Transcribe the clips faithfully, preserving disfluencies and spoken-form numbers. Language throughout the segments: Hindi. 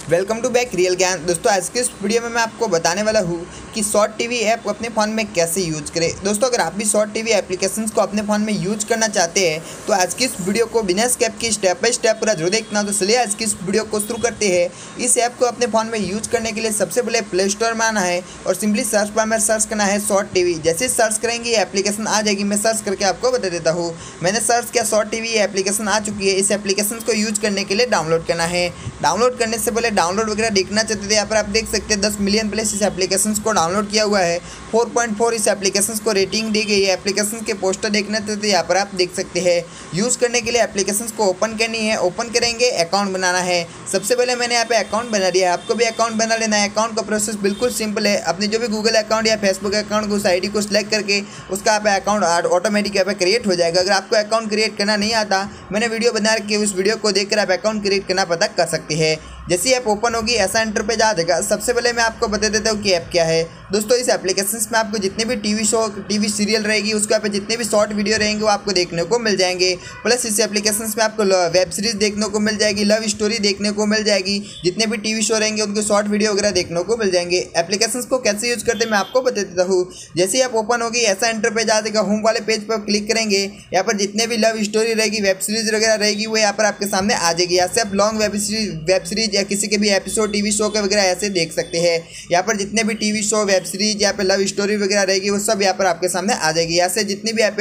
वेलकम टू बैक रियल ज्ञान। दोस्तों आज के इस वीडियो में मैं आपको बताने वाला हूँ कि शॉर्ट टीवी ऐप अपने फ़ोन में कैसे यूज करें। दोस्तों अगर आप भी शॉर्ट टीवी एप्लीकेशंस को अपने फ़ोन में यूज करना चाहते हैं तो आज की इस वीडियो को बिना स्किप की स्टेप बाय स्टेप पूरा जरूर देखना। तो चलिए आज की इस वीडियो को शुरू करते हैं। इस ऐप को अपने फ़ोन में यूज करने के लिए सबसे पहले प्ले स्टोर में आना है और सिंपली सर्च बार में सर्च करना है शॉर्ट टीवी। जैसे सर्च करेंगे ये एप्लीकेशन आ जाएगी। मैं सर्च करके आपको बता देता हूँ। मैंने सर्च किया शॉर्ट टीवी, एप्लीकेशन आ चुकी है। इस एप्लीकेशन को यूज करने के लिए डाउनलोड करना है। डाउनलोड करने से पहले डाउनलोड वगैरह देखना चाहते थे, यहाँ पर आप देख सकते हैं दस मिलियन प्लस इस एप्लीकेशंस को डाउनलोड किया हुआ है। चार पॉइंट चार इस एप्लीकेशंस को रेटिंग दी गई है। एप्लीकेशन के पोस्टर देखना चाहते थे, यहाँ पर आप देख सकते हैं। यूज़ करने के लिए एप्लीकेशंस को ओपन करनी है। ओपन करेंगे, अकाउंट बनाना है। सबसे पहले मैंने यहाँ पे अकाउंट बना दिया है, आपको भी अकाउंट बना लेना है। अकाउंट का प्रोसेस बिल्कुल सिंपल है। अपने जो भी गूगल अकाउंट या फेसबुक अकाउंट को उस आई डी को सिलेक्ट करके उसका यहाँ पे अकाउंट ऑटोमेटिक यहाँ पे क्रिएट हो जाएगा। अगर आपको अकाउंट क्रिएट करना नहीं आता, मैंने वीडियो बना के उस वीडियो को देखकर आप अकाउंट क्रिएट करना पता कर सकते हैं। जैसे ऐप ओपन होगी ऐसा एंटर पे जा देगा। सबसे पहले मैं आपको बता देता हूँ कि ऐप क्या है। दोस्तों इस एप्लीकेशंस में आपको जितने भी टीवी शो टीवी सीरियल रहेगी उसके यहाँ पे जितने भी शॉर्ट वीडियो रहेंगे वो आपको देखने को मिल जाएंगे। प्लस इस एप्लीकेशंस में आपको वेब सीरीज देखने को मिल जाएगी, लव स्टोरी देखने को मिल जाएगी। जितने भी टीवी शो रहेंगे उनके शॉर्ट वीडियो वगैरह देखने को मिल जाएंगे। एप्लीकेशंस को कैसे यूज करते हैं मैं आपको बता देता हूँ। जैसे ही आप ओपन होगी ऐसा एंटर पे जा देगा। होम वाले पेज पर क्लिक करेंगे, यहाँ पर जितने भी लव स्टोरी रहेगी, वेब सीरीज वगैरह रहेगी वो यहाँ पर आपके सामने आ जाएगी। यहाँ से आप long web series web series या किसी के भी एपिसोड टीवी शो के वगैरह ऐसे देख सकते हैं। यहाँ पर जितने भी टीवी शो, वेब सीरीज, यहाँ पे लव स्टोरी वगैरह रहेगी वो सब यहाँ पर आपके सामने आ जाएगी। यहाँ से जितने भी यहाँ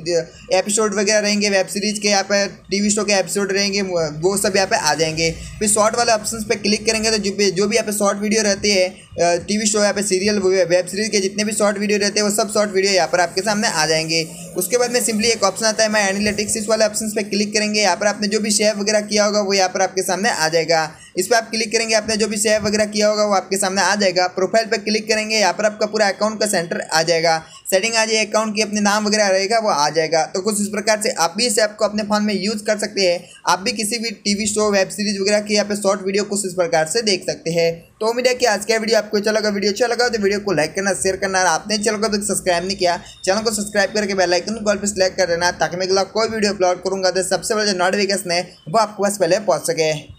पे एपिसोड वगैरह रहेंगे, वेब सीरीज के यहाँ पे टीवी शो के एपिसोड रहेंगे वो सब यहाँ पे आ जाएंगे। फिर शॉर्ट वाले ऑप्शन पे क्लिक करेंगे तो जो जो भी यहाँ पे शॉर्ट वीडियो रहती है, टीवी शो, यहाँ पे सीरियल, वेब सीरीज के जितने भी शॉर्ट वीडियो रहते हैं वो सब शॉर्ट वीडियो यहाँ पर आपके सामने आ जाएंगे। उसके बाद में सिंपली एक ऑप्शन आता है माय एनालिटिक्स, इस वाले ऑप्शन पे क्लिक करेंगे। यहाँ पर आपने जो भी सेव वगैरह किया होगा वो यहाँ पर आपके सामने आ जाएगा। इस पर आप क्लिक करेंगे, आपने जो भी सेव वगैरह किया होगा वो आपके सामने आ जाएगा। प्रोफाइल पे क्लिक करेंगे, यहाँ पर आपका पूरा अकाउंट का सेंटर आ जाएगा। सेटिंग आ जाए, अकाउंट की अपने नाम वगैरह रहेगा वो आ जाएगा। तो कुछ इस प्रकार से आप भी इस ऐप को अपने फोन में यूज कर सकते हैं। आप भी किसी भी टीवी शो, वेब सीरीज वगैरह की यहाँ पे शॉर्ट वीडियो कुछ इस प्रकार से देख सकते हैं। तो उम्मीद है कि आज का वीडियो आपको अच्छा लगा। वीडियो अच्छा लगा तो वीडियो को लाइक करना, शेयर करना। आपने चैनल को सब्सक्राइब नहीं किया, चैनल को सब्सक्राइब करके बेल आइकन कॉल पर सिलेक्ट कर देना ताकि मैं अगला कोई वीडियो अपलोड करूंगा तो सबसे पहले जो नोटिफिकेशन है वो आपके पास पहले पहुंच सके।